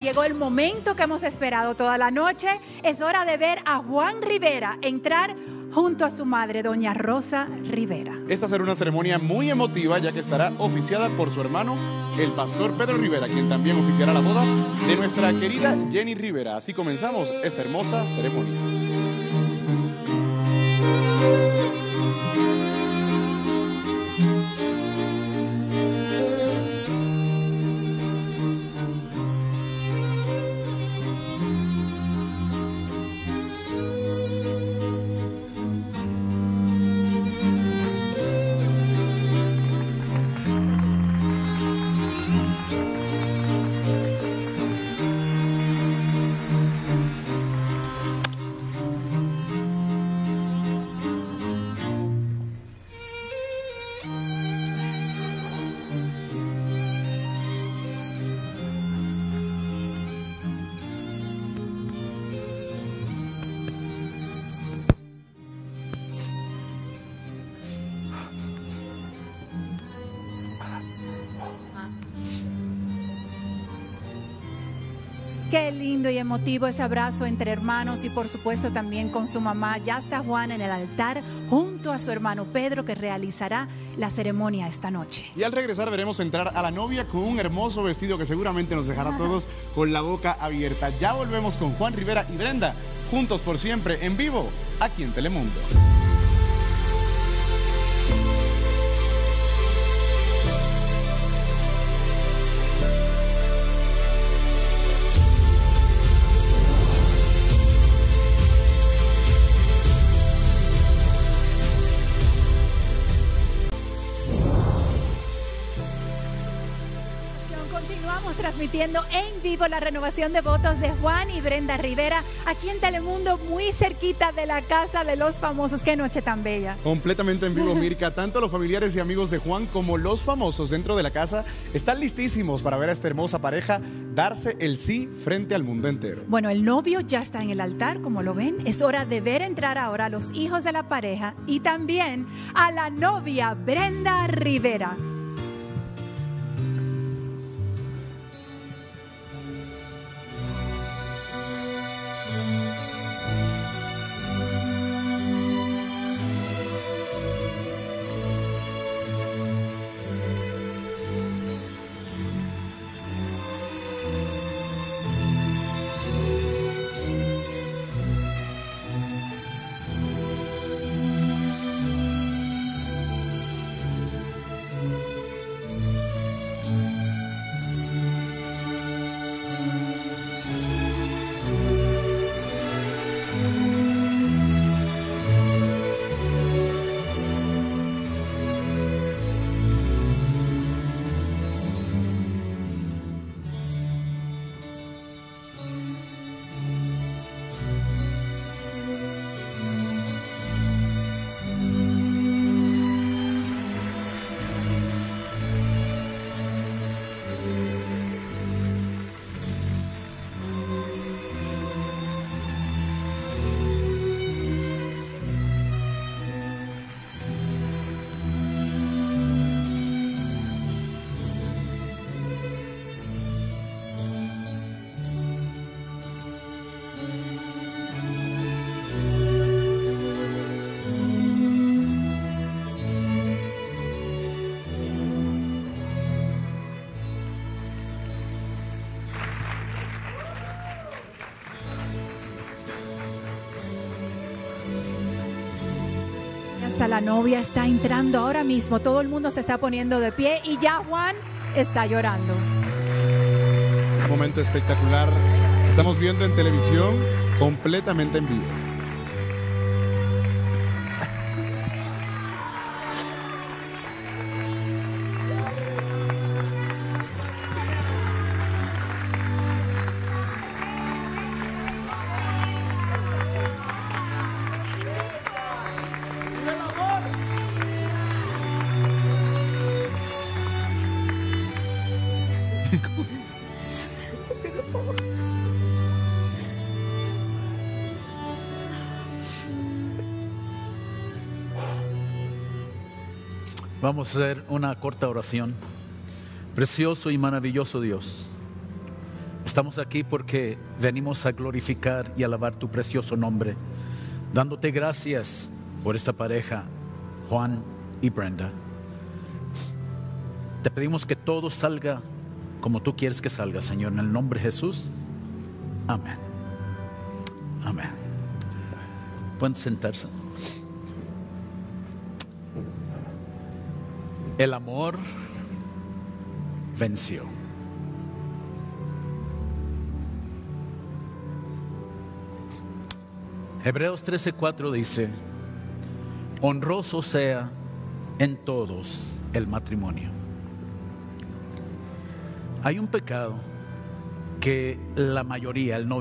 Llegó el momento que hemos esperado toda la noche. Es hora de ver a Juan Rivera entrar junto a su madre, doña Rosa Rivera. Esta será una ceremonia muy emotiva, ya que estará oficiada por su hermano, el pastor Pedro Rivera, quien también oficiará la boda de nuestra querida Jenny Rivera. Así comenzamos esta hermosa ceremonia. Qué lindo y emotivo ese abrazo entre hermanos y por supuesto también con su mamá. Ya está Juan en el altar junto a su hermano Pedro, que realizará la ceremonia esta noche. Y al regresar veremos entrar a la novia con un hermoso vestido que seguramente nos dejará a todos con la boca abierta. Ya volvemos con Juan Rivera y Brenda, juntos por siempre, en vivo, aquí en Telemundo. Continuamos transmitiendo en vivo la renovación de votos de Juan y Brenda Rivera aquí en Telemundo, muy cerquita de la casa de los famosos. Qué noche tan bella. Completamente en vivo, Mirka. Tanto los familiares y amigos de Juan como los famosos dentro de la casa están listísimos para ver a esta hermosa pareja darse el sí frente al mundo entero. Bueno, el novio ya está en el altar, como lo ven. Es hora de ver entrar ahora a los hijos de la pareja y también a la novia Brenda Rivera. La novia está entrando ahora mismo, todo el mundo se está poniendo de pie y ya Juan está llorando. Un momento espectacular, estamos viendo en televisión completamente en vivo. Vamos a hacer una corta oración. Precioso y maravilloso Dios, Estamos aquí porque venimos a glorificar y alabar tu precioso nombre, dándote gracias por esta pareja, Juan y Brenda. Te pedimos que todo salga como tú quieres que salga, Señor, en el nombre de Jesús. Amén. Amén. Pueden sentarse. El amor venció. Hebreos 13:4 dice: honroso sea en todos el matrimonio. Hay un pecado que la mayoría, el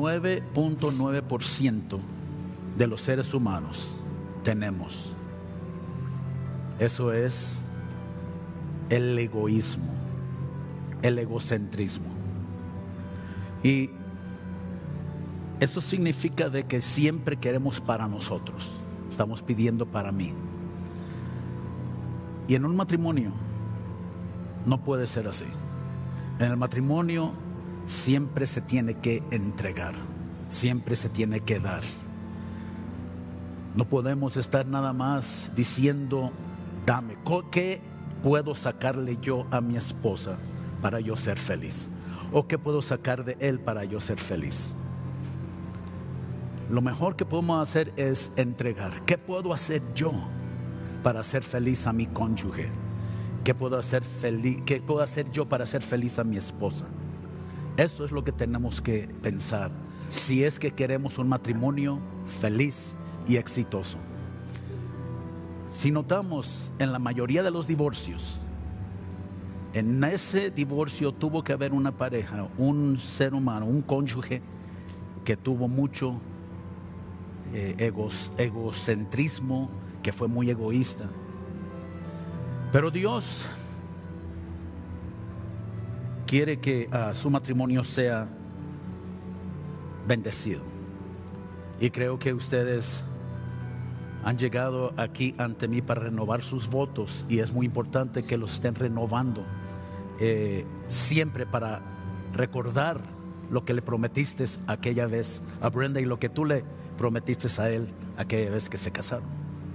99.9% de los seres humanos tenemos. Eso es el egoísmo, el egocentrismo. Y eso significa de que siempre queremos para nosotros, estamos pidiendo para mí. Y en un matrimonio no puede ser así. En el matrimonio siempre se tiene que entregar, siempre se tiene que dar. No podemos estar nada más diciendo: dame, ¿qué puedo sacarle yo a mi esposa para yo ser feliz? ¿O qué puedo sacar de él para yo ser feliz? Lo mejor que podemos hacer es entregar. ¿Qué puedo hacer yo para hacer feliz a mi cónyuge? ¿Qué puedo hacer yo para hacer feliz a mi esposa? Eso es lo que tenemos que pensar si es que queremos un matrimonio feliz y exitoso. Si notamos en la mayoría de los divorcios, en ese divorcio tuvo que haber una pareja, un ser humano, un cónyuge que tuvo mucho egocentrismo, que fue muy egoísta. Pero Dios quiere que su matrimonio sea bendecido. Y creo que ustedes han llegado aquí ante mí para renovar sus votos, y es muy importante que los estén renovando siempre, para recordar lo que le prometiste aquella vez a Brenda y lo que tú le prometiste a él aquella vez que se casaron.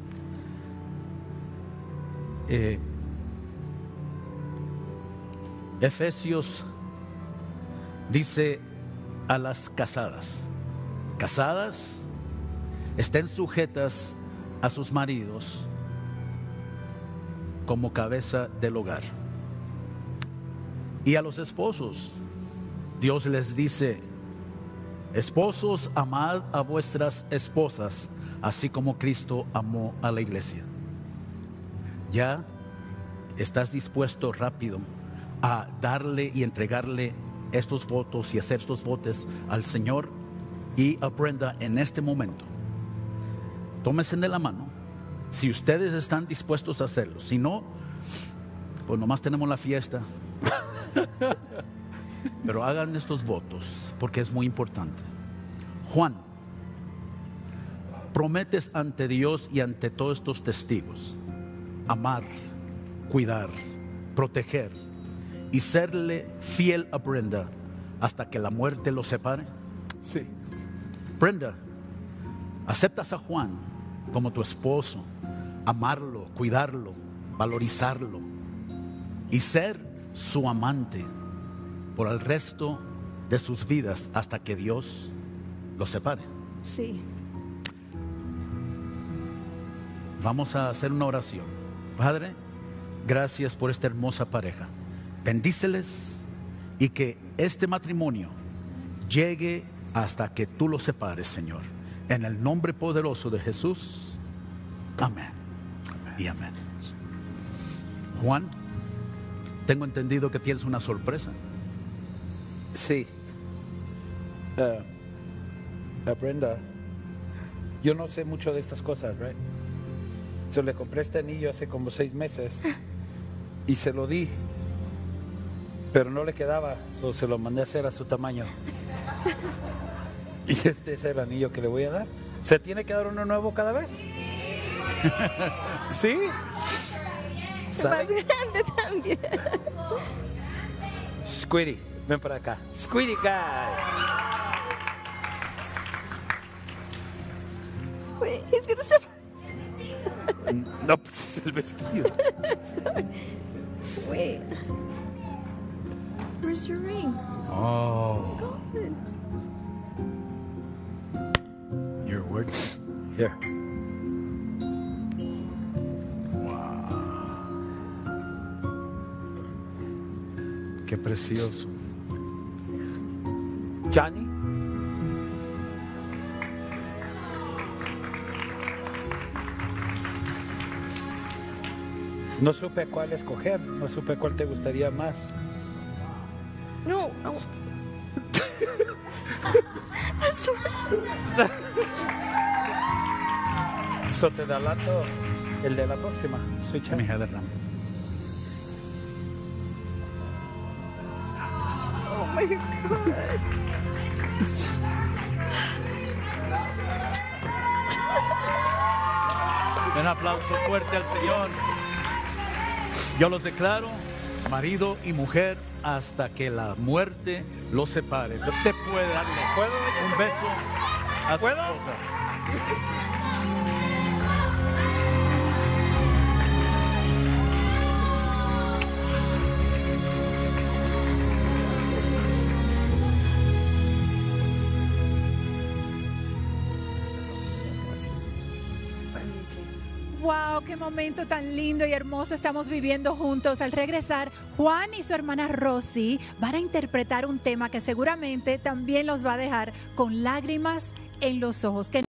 Efesios dice a las casadas: estén sujetas a sus maridos como cabeza del hogar. Y a los esposos, Dios les dice: esposos, amad a vuestras esposas, así como Cristo amó a la iglesia. ¿Ya estás dispuesto rápido a darle y entregarle estos votos y hacer estos votos al Señor y a Brenda en este momento? Tómense de la mano si ustedes están dispuestos a hacerlo. Si no, pues nomás tenemos la fiesta. Pero hagan estos votos porque es muy importante. Juan, prometes ante Dios y ante todos estos testigos amar, cuidar, proteger y serle fiel a Brenda hasta que la muerte los separe. Sí. Brenda, ¿aceptas a Juan como tu esposo? Amarlo, cuidarlo, valorizarlo y ser su amante por el resto de sus vidas hasta que Dios los separe. Sí. Vamos a hacer una oración. Padre, gracias por esta hermosa pareja. Bendíceles y que este matrimonio llegue hasta que tú los separes, Señor. En el nombre poderoso de Jesús. Amén. Y amén. Juan, tengo entendido que tienes una sorpresa. Sí. Brenda, yo no sé mucho de estas cosas, right? Yo le compré este anillo hace como 6 meses y se lo di, pero no le quedaba, se lo mandé a hacer a su tamaño. Y este es el anillo que le voy a dar. ¿Se tiene que dar uno nuevo cada vez? ¿Sí? Más grande también. Squiddy, Ven para acá. Squiddy Guy. Wait, he's gonna step. No, pues es el vestido. Wait. Where's your ring? Oh, God. your words. Here. Qué precioso. Johnny. No supe cuál escoger, no supe cuál te gustaría más. No. So te adelanto el de la próxima. Switch Mi hija de Ram. Oh my God. Un aplauso fuerte al Señor. Yo los declaro marido y mujer hasta que la muerte los separe. Usted puede darle un beso a su esposa. Wow, qué momento tan lindo y hermoso estamos viviendo juntos. Al regresar, Juan y su hermana Rosy van a interpretar un tema que seguramente también los va a dejar con lágrimas en los ojos.